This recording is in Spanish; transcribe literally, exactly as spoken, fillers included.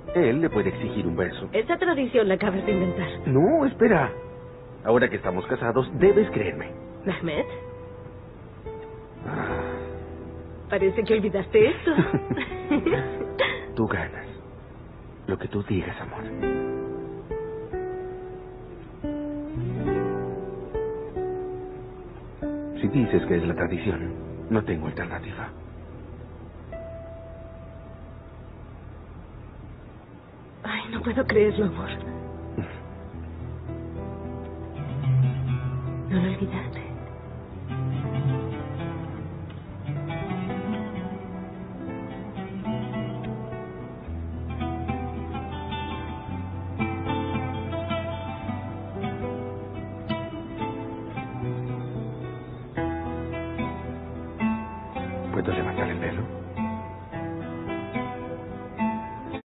Él le puede exigir un beso. Esa tradición la acabas de inventar. No, espera. Ahora que estamos casados, debes creerme. Mehmet, Ah, parece que olvidaste esto. Tú ganas. Lo que tú digas, amor. Si dices que es la tradición, no tengo alternativa. Ay, no puedo creerlo, amor. No lo olvidaste. ¿Puedo levantar el velo?